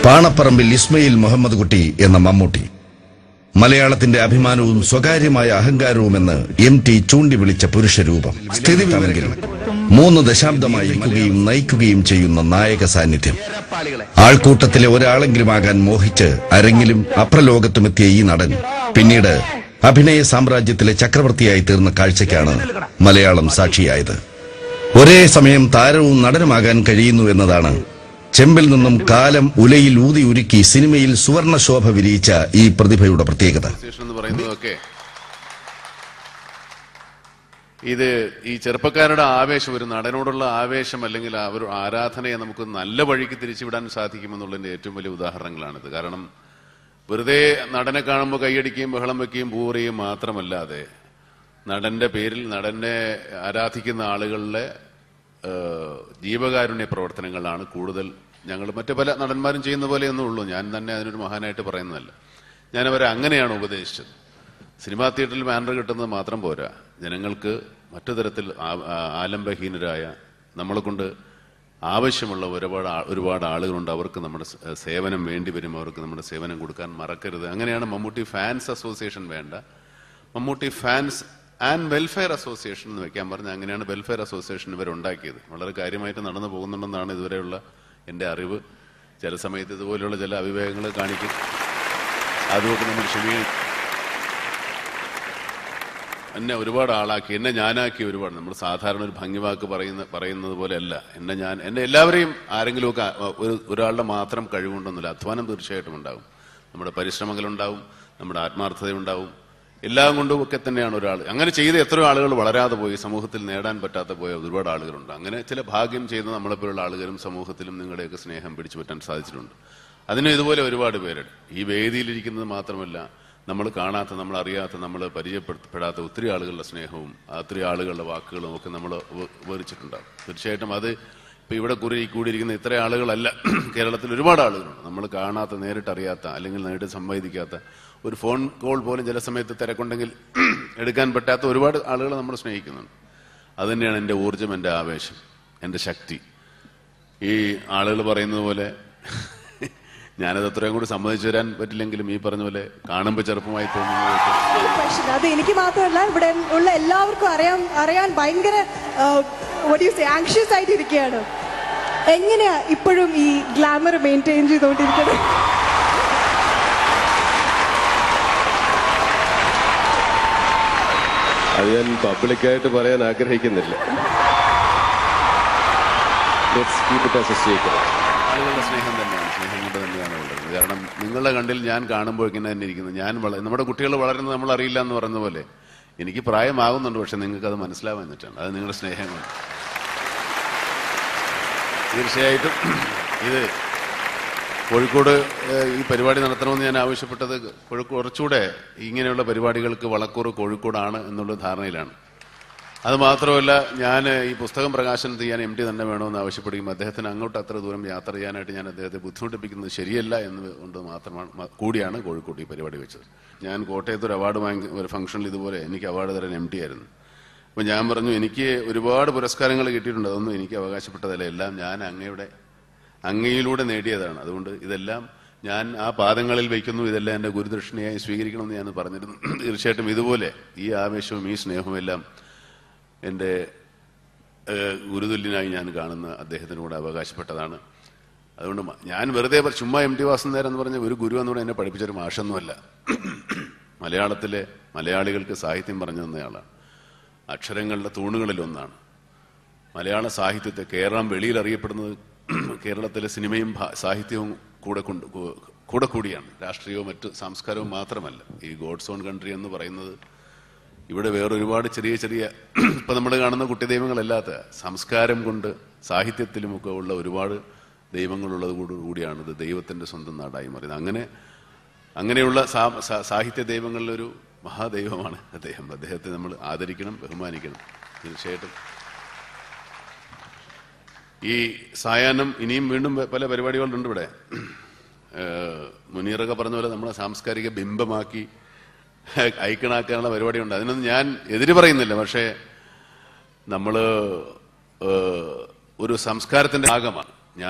പാണപ്പറമ്പിൽ ഇസ്മയിൽ മുഹമ്മദ് കുട്ടി എന്ന മമ്മൂട്ടി. മലയാളത്തിന്റെ അഭിമാനവും സ്വകാര്യമായ അഹങ്കാരവുമെന്ന് MT ചൂണ്ടി വിളിച്ച പുരുഷരൂപം. സ്ഥിതിവിവരമെങ്കിൽ 3 ദശാബ്ദമായി നയിക്കുകയും ചെയ്യുന്ന നായക സാന്നിധ്യം. ആൾക്കൂട്ടത്തിലെ ഒരാളെങ്കിലുമാകാൻ മോഹിച്ച് അരങ്ങിലും അപ്രലോകത്തുമെത്തിയ ഈ നടൻ പിന്നീട് അഭിനയ സാമ്രാജ്യത്തിലെ ചക്രവർത്തിയായി തീർന്ന കാഴ്ചയ്ക്കാണ് മലയാളം സാക്ഷിയായത്. ഒരേ സമയം താരവും നടനുമാകാൻ കഴിയുന്നു എന്നതാണ് ചെമ്പിൽ നിന്നും കാലം ഉലയിൽ ഊതി ഉരുക്കി സിനിമയിൽ സുവർണ ശോഭ വിരിയിച്ച ഈ പ്രതിഭയുടെ പ്രത്യേകത. ഇത് ഈ ചെറുപ്പക്കാരുടെ ആവേശം, ഒരു നടനോടുള്ള ആവേശം അല്ലെങ്കിൽ ഒരു ആരാധനയെ നമുക്ക് നല്ല വഴിക്ക് തിരിച്ചുവിടാൻ സാധിക്കുമെന്നുള്ളതിന്റെ ഏറ്റവും വലിയ ഉദാഹരണങ്ങളാണിത്. കാരണം വെറുതെ നടനെ കാണുമ്പോൾ കൈയടിക്കുകയും ബഹളം വയ്ക്കുകയും പൂറുകയും മാത്രമല്ലാതെ നടന്റെ പേരിൽ നടനെ ആരാധിക്കുന്ന ആളുകളുടെ ജീവകാരുണ്യ പ്രവർത്തനങ്ങളാണ് കൂടുതൽ ഞങ്ങൾ മറ്റു പല നടന്മാരും ചെയ്യുന്ന പോലെയൊന്നും ഉള്ളൂ. ഞാൻ തന്നെ അതിനൊരു മഹാനായിട്ട് പറയുന്നതല്ല. ഞാനവരെ അങ്ങനെയാണ് ഉപദേശിച്ചത്. സിനിമാ തിയേറ്ററിൽ ബാനർ കിട്ടുന്നത് മാത്രം പോരാ, ജനങ്ങൾക്ക് മറ്റു തരത്തിൽ ആലംബഹീനരായ നമ്മളെ കൊണ്ട് ആവശ്യമുള്ള ഒരുപാട് ആളുകളുണ്ട്. അവർക്ക് നമ്മുടെ സേവനം വേണ്ടി വരും. അവർക്ക് നമ്മുടെ സേവനം കൊടുക്കാൻ മറക്കരുത്. അങ്ങനെയാണ് മമ്മൂട്ടി ഫാൻസ് അസോസിയേഷൻ വേണ്ട, Mammootty fans and welfare association എന്ന് വെക്കാൻ പറഞ്ഞ് അങ്ങനെയാണ് വെൽഫെയർ അസോസിയേഷൻ ഇവരുണ്ടാക്കിയത്. വളരെ കാര്യമായിട്ട് നടന്നു പോകുന്നുണ്ടെന്നാണ് ഇതുവരെയുള്ള എൻ്റെ അറിവ്. ചില സമയത്ത് ഇതുപോലെയുള്ള ചില അവിവേകങ്ങൾ കാണിക്കും. അതുമൊക്കെ നമ്മൾ ക്ഷമിക്കും. എന്നെ ഒരുപാട് ആളാക്കി, എന്നെ ഞാനാക്കി ഒരുപാട്. നമ്മൾ സാധാരണ ഒരു ഭംഗിവാക്ക് പറയുന്നത് പോലെയല്ല. എന്നെ എല്ലാവരെയും ആരെങ്കിലുമൊക്കെ ഒരാളുടെ മാത്രം കഴിവുണ്ടെന്നില്ല. അധ്വാനം തീർച്ചയായിട്ടും ഉണ്ടാവും, നമ്മുടെ പരിശ്രമങ്ങളുണ്ടാവും, നമ്മുടെ ആത്മാർത്ഥതയുണ്ടാവും. എല്ലാം കൊണ്ടും ഒക്കെ തന്നെയാണ് ഒരാൾ. അങ്ങനെ ചെയ്ത എത്രയോ ആളുകൾ വളരാതെ പോയി, സമൂഹത്തിൽ നേടാൻ പറ്റാതെ പോയ ഒരുപാട് ആളുകളുണ്ട്. അങ്ങനെ ചില ഭാഗ്യം ചെയ്ത നമ്മളെപ്പോലുള്ള ആളുകളും സമൂഹത്തിലും നിങ്ങളുടെയൊക്കെ സ്നേഹം പിടിച്ചു പറ്റാൻ സാധിച്ചിട്ടുണ്ട്. അതിനും ഇതുപോലെ ഒരുപാട് പേരുണ്ട്. ഈ വേദിയിലിരിക്കുന്നത് മാത്രമല്ല, നമ്മൾ കാണാത്ത, നമ്മൾ അറിയാത്ത, നമ്മൾ പരിചയപ്പെടാത്ത ഒത്തിരി ആളുകളുടെ സ്നേഹവും ഒത്തിരി ആളുകളുടെ വാക്കുകളും ഒക്കെ നമ്മൾ വിവരിച്ചിട്ടുണ്ടാകും. തീർച്ചയായിട്ടും അത് ഇപ്പം ഇവിടെ കൂടിയിരിക്കുന്ന ഇത്ര ആളുകളല്ല, കേരളത്തിൽ ഒരുപാട് ആളുകളുണ്ട്. നമ്മൾ കാണാത്ത, നേരിട്ടറിയാത്ത, അല്ലെങ്കിൽ നേരിട്ട് സംവദിക്കാത്ത, ഒരു ഫോൺ കോൾ പോലും ചില സമയത്ത് തിരക്കുണ്ടെങ്കിൽ എടുക്കാൻ പറ്റാത്ത ഒരുപാട് ആളുകൾ നമ്മൾ സ്നേഹിക്കുന്നുണ്ട്. അതുതന്നെയാണ് എൻ്റെ ഊർജം, എൻ്റെ ആവേശം, എൻ്റെ ശക്തി. ഈ ആളുകൾ പറയുന്നത് പോലെ ഞാനത് അത്രയും കൂടി സമ്മതിച്ചു തരാൻ പറ്റില്ലെങ്കിലും ഈ പറഞ്ഞ പോലെ കാണുമ്പോൾ ചെറുപ്പമായി തോന്നുന്നു. അത് എനിക്ക് മാത്രമല്ല, ഇവിടെ ഉള്ള എല്ലാവർക്കും അറിയാൻ ഭയങ്കര ആങ്ഷ്യസ് ആയിട്ടിരിക്കുകയാണ്. എങ്ങനെയാ ഇപ്പോഴും ഈ ഗ്ലാമർ മെയിൻറ്റെയിൻ ചെയ്തുകൊണ്ടിരിക്കുന്നത്? അത് ഞാൻ പബ്ലിക്കായിട്ട് പറയാൻ ആഗ്രഹിക്കുന്നില്ല. ആളുകളുടെ സ്നേഹം തന്നെയാണ്, സ്നേഹം കൊണ്ട് തന്നെയാണ് ഉള്ളത്. കാരണം നിങ്ങളുടെ കണ്ടിൽ ഞാൻ കാണുമ്പോൾ ഇങ്ങനെ തന്നെ ഇരിക്കുന്നു. നമ്മുടെ കുട്ടികൾ വളരുന്നത് നമ്മൾ അറിയില്ല എന്ന് പറയുന്ന പോലെ എനിക്ക് പ്രായമാകുന്നുണ്ട്, പക്ഷെ നിങ്ങൾക്ക് അത് മനസ്സിലാവാന്നിട്ടാണ്. അത് നിങ്ങളുടെ സ്നേഹമാണ്. തീർച്ചയായിട്ടും ഇത് കോഴിക്കോട് ഈ പരിപാടി നടത്തണമെന്ന് ഞാൻ ആവശ്യപ്പെട്ടത് കുറച്ചുകൂടെ ഇങ്ങനെയുള്ള പരിപാടികൾക്ക് വളക്കൂറ് കോഴിക്കോടാണ് എന്നുള്ള ധാരണയിലാണ്. അത് മാത്രമല്ല, ഞാൻ ഈ പുസ്തകം പ്രകാശനം ചെയ്യാൻ MT തന്നെ വേണമെന്ന് ആവശ്യപ്പെടുകയും അദ്ദേഹത്തിന് അങ്ങോട്ട് അത്ര ദൂരം യാത്ര ചെയ്യാനായിട്ട് ഞാൻ അദ്ദേഹത്തെ ബുദ്ധിമുട്ടിപ്പിക്കുന്നത് ശരിയല്ല എന്നുകൊണ്ട് കൂടിയാണ് കോഴിക്കോട് ഈ പരിപാടി വെച്ചത്. ഞാൻ കോട്ടയത്ത് ഒരു അവാർഡ് ഒരു ഫംഗ്ഷനിൽ ഇതുപോലെ എനിക്ക് അവാർഡ് തരാൻ MT ആയിരുന്നു. അപ്പോൾ ഞാൻ പറഞ്ഞു, എനിക്ക് ഒരുപാട് പുരസ്കാരങ്ങൾ കിട്ടിയിട്ടുണ്ട്, അതൊന്നും എനിക്ക് അവകാശപ്പെട്ടതല്ല, എല്ലാം ഞാൻ അങ്ങയിലൂടെ നേടിയതാണ്. അതുകൊണ്ട് ഇതെല്ലാം ഞാൻ ആ പാദങ്ങളിൽ വയ്ക്കുന്നു, ഇതെല്ലാം എൻ്റെ ഗുരുദക്ഷിണയായി സ്വീകരിക്കണമെന്ന് ഞാൻ പറഞ്ഞിരുന്നു. തീർച്ചയായിട്ടും ഇതുപോലെ ഈ ആവേശവും ഈ സ്നേഹവും എല്ലാം എൻ്റെ ഗുരുതുല്യനായി ഞാൻ കാണുന്ന അദ്ദേഹത്തിനോട് അവകാശപ്പെട്ടതാണ്. അതുകൊണ്ട് ഞാൻ വെറുതെ ചുമ്മാ MT വാസുദേവൻ എന്ന് പറഞ്ഞ ഒരു ഗുരു എന്നോട് എന്നെ പഠിപ്പിച്ചൊരു മാഷൊന്നുമല്ല. മലയാളത്തിലെ മലയാളികൾക്ക് സാഹിത്യം പറഞ്ഞു തന്നയാളാണ്. അക്ഷരങ്ങളുടെ തൂണുകളിലൊന്നാണ്. മലയാള സാഹിത്യത്തെ കേരളം വെളിയിൽ അറിയപ്പെടുന്നത് കേരളത്തിലെ സിനിമയും സാഹിത്യവും കൂടെ കൂടിയാണ്. രാഷ്ട്രീയവും മറ്റ് സംസ്കാരവും മാത്രമല്ല. ഈ ഗോഡ്സ് ഓൺ കൺട്രി എന്ന് പറയുന്നത് ഇവിടെ വേറൊരുപാട് ചെറിയ ഇപ്പം നമ്മൾ കാണുന്ന കുട്ടിദൈവങ്ങളല്ലാത്ത സംസ്കാരം കൊണ്ട് സാഹിത്യത്തിലുമൊക്കെ ഉള്ള ഒരുപാട് ദൈവങ്ങളുള്ളത് കൂടിയാണ് ഇത് ദൈവത്തിൻ്റെ സ്വന്തം നാടായി മാറിയത്. അങ്ങനെയുള്ള സാഹിത്യ ദൈവങ്ങളിലൊരു മഹാദൈവമാണ് അദ്ദേഹം. അദ്ദേഹത്തെ നമ്മൾ ആദരിക്കണം, ബഹുമാനിക്കണം. തീർച്ചയായിട്ടും ഈ സായാഹ്നം ഇനിയും വീണ്ടും പല പരിപാടികളുണ്ട് ഇവിടെ. മുനീറൊക്കെ പറഞ്ഞ പോലെ നമ്മളെ സാംസ്കാരിക ബിംബമാക്കി ഐക്കണാക്കാനുള്ള പരിപാടിയുണ്ട്. അതിനൊന്നും ഞാൻ എതിര് പറയുന്നില്ല. പക്ഷേ നമ്മൾ ഒരു സംസ്കാരത്തിന്റെ ഭാഗമാണ് ഞാൻ.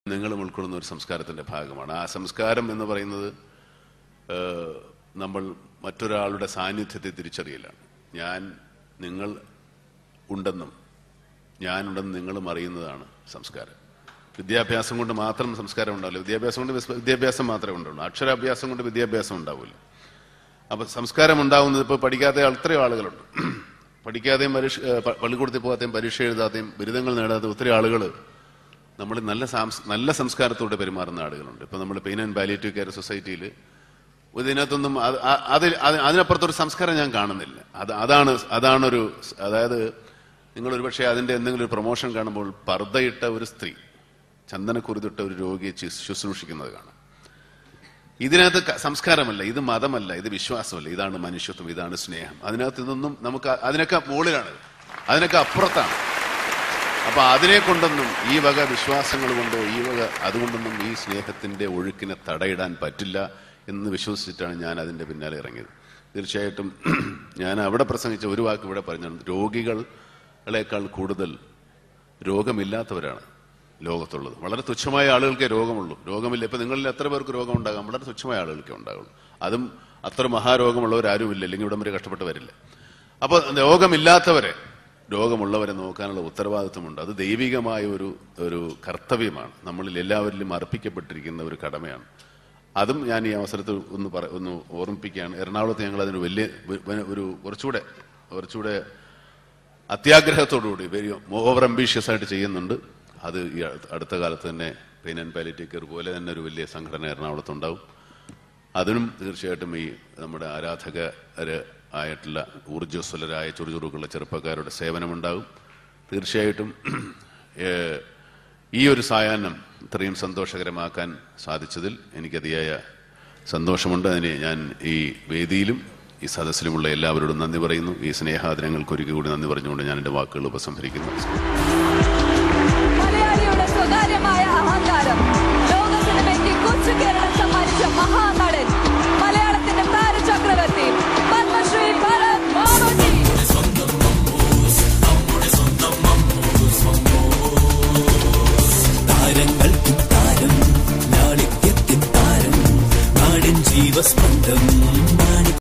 നിങ്ങളും ഉൾക്കൊള്ളുന്ന ഒരു സംസ്കാരത്തിന്റെ ഭാഗമാണ്. ആ സംസ്കാരം എന്ന് പറയുന്നത് നമ്മൾ മറ്റൊരാളുടെ സാന്നിധ്യത്തെ തിരിച്ചറിയലാണ്. നിങ്ങൾ ഉണ്ടെന്നും ഞാനുണ്ടെന്നും നിങ്ങളും അറിയുന്നതാണ് സംസ്കാരം. വിദ്യാഭ്യാസം കൊണ്ട് മാത്രം സംസ്കാരം ഉണ്ടാവില്ല. വിദ്യാഭ്യാസം കൊണ്ട് വിദ്യാഭ്യാസം മാത്രമേ ഉണ്ടാവുള്ളൂ. അക്ഷരാഭ്യാസം കൊണ്ട് വിദ്യാഭ്യാസം ഉണ്ടാവില്ല. അപ്പൊ സംസ്കാരം ഉണ്ടാവുന്നത് ഇപ്പോൾ പഠിക്കാത്ത എത്രയോ ആളുകളുണ്ട്. പഠിക്കാതെയും പള്ളിക്കൂടത്തിൽ പോകാതെയും പരീക്ഷ എഴുതാതെയും ബിരുദങ്ങൾ നേടാത്ത ഒത്തിരി ആളുകൾ നമ്മൾ നല്ല സംസ്കാരത്തോടെ പെരുമാറുന്ന ആളുകളുണ്ട്. ഇപ്പൊ നമ്മൾ പെയിൻ ആൻഡ് പാലിയേറ്റീവ് കെയർ സൊസൈറ്റിയിൽ ഇതിനകത്തൊന്നും അതിനപ്പുറത്തൊരു സംസ്കാരം ഞാൻ കാണുന്നില്ല. അതാണൊരു അതായത് നിങ്ങൾ ഒരുപക്ഷെ അതിന്റെ എന്തെങ്കിലും ഒരു പ്രൊമോഷൻ കാണുമ്പോൾ പർദ്ദയിട്ട ഒരു സ്ത്രീ ചന്ദനക്കുരുതിട്ട ഒരു രോഗിയെ ശുശ്രൂഷിക്കുന്നത് കാണാം. ഇതിനകത്ത് സംസ്കാരമല്ല, ഇത് മതമല്ല, ഇത് വിശ്വാസമല്ല, ഇതാണ് മനുഷ്യത്വം, ഇതാണ് സ്നേഹം. അതിനകത്ത് ഇതൊന്നും നമുക്ക് അതിനൊക്കെ മുകളിലാണ്, അതിനൊക്കെ അപ്പുറത്താണ്. അപ്പൊ അതിനെ കൊണ്ടൊന്നും ഈ വക വിശ്വാസങ്ങൾ കൊണ്ടോ അതുകൊണ്ടൊന്നും ഈ സ്നേഹത്തിന്റെ ഒഴുക്കിനെ തടയിടാൻ പറ്റില്ല എന്ന് വിശ്വസിച്ചിട്ടാണ് ഞാൻ അതിന്റെ പിന്നാലെ ഇറങ്ങിയത്. തീർച്ചയായിട്ടും ഞാൻ അവിടെ പ്രസംഗിച്ച ഒരു വാക്ക് ഇവിടെ പറഞ്ഞു, രോഗികളേക്കാൾ കൂടുതൽ രോഗമില്ലാത്തവരാണ് ലോകത്തുള്ളത്. വളരെ തുച്ഛമായ ആളുകൾക്കേ രോഗമുള്ളൂ. രോഗമില്ല. ഇപ്പൊ നിങ്ങളിൽ എത്ര പേർക്ക് രോഗം ഉണ്ടാകാം? വളരെ തുച്ഛമായ ആളുകൾക്കേ ഉണ്ടാകുള്ളൂ. അതും അത്ര മഹാരോഗമുള്ളവരാരുമില്ല, അല്ലെങ്കിൽ ഇവിടം വരെ കഷ്ടപ്പെട്ട് വരില്ല. അപ്പൊ രോഗമുള്ളവരെ നോക്കാനുള്ള ഉത്തരവാദിത്വമുണ്ട്. അത് ദൈവികമായ ഒരു കർത്തവ്യമാണ്, നമ്മളിൽ എല്ലാവരിലും അർപ്പിക്കപ്പെട്ടിരിക്കുന്ന ഒരു കടമയാണ്. അതും ഞാൻ ഈ അവസരത്തിൽ ഒന്ന് ഓർമ്മിപ്പിക്കുകയാണ്. എറണാകുളത്ത് ഞങ്ങൾ അതിന് കുറച്ചുകൂടെ അത്യാഗ്രഹത്തോടുകൂടി വെരി ഓവർ അംബീഷ്യസ് ആയിട്ട് ചെയ്യുന്നുണ്ട്. അത് ഈ അടുത്ത കാലത്ത് തന്നെ പെയിൻ ആൻഡ് പാലിയേറ്റീവ് കെയർ പോലെ തന്നെ ഒരു വലിയ സംഘടന എറണാകുളത്തുണ്ടാവും. അതിനും തീർച്ചയായിട്ടും ഈ നമ്മുടെ ആരാധകരായിട്ടുള്ള ഊർജ്ജസ്വലരായ ചുറുചുറുക്കുള്ള ചെറുപ്പക്കാരുടെ സേവനമുണ്ടാകും. തീർച്ചയായിട്ടും ഈ ഒരു സായാഹ്നം ഇത്രയും സന്തോഷകരമാക്കാൻ സാധിച്ചതിൽ എനിക്കതിയായ സന്തോഷമുണ്ട്. അതിന് ഞാൻ ഈ വേദിയിലും ഈ സദസ്സിലുമുള്ള എല്ലാവരോടും നന്ദി പറയുന്നു. ഈ സ്നേഹാദരങ്ങൾക്ക് ഒരിക്കൽ കൂടി നന്ദി പറഞ്ഞുകൊണ്ട് ഞാൻ എൻ്റെ വാക്കുകൾ ഉപസംഹരിക്കുന്നു.